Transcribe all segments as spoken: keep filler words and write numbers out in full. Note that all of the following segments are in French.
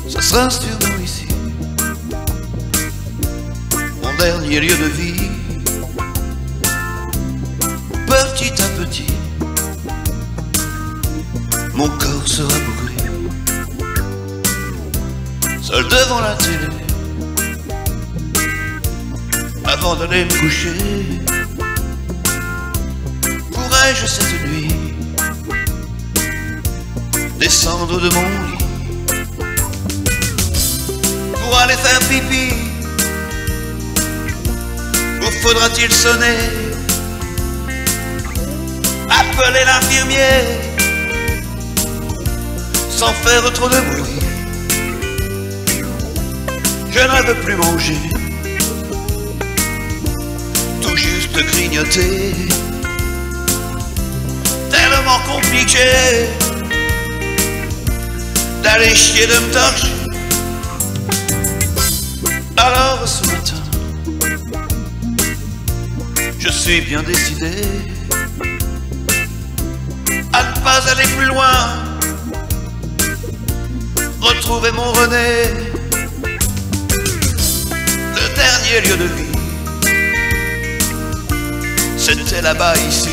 ça sera sûrement ici, mon dernier lieu de vie. Petit à petit, mon corps sera brûlé, seul devant la télé, avant d'aller me coucher. Pourrais-je cette nuit descendre de mon lit pour aller faire pipi, ou faudra-t-il sonner, appeler l'infirmier sans faire trop de bruit? Je ne veux plus manger, tout juste grignoter, tellement compliqué d'aller chier, de me torcher. Alors ce matin, je suis bien décidé à ne pas aller plus loin, retrouver mon René, le dernier lieu de vie, c'était là-bas ici.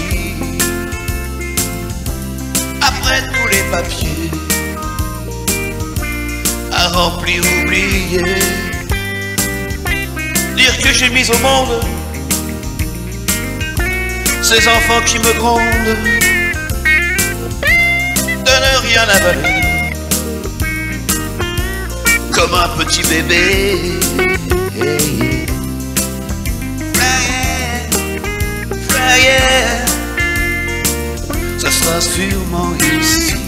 Après tous les papiers à remplir, oublier, dire que j'ai mis au monde ces enfants qui me grondent, de ne rien avaler comme un petit bébé. Flying, flying, ça sera sûrement ici,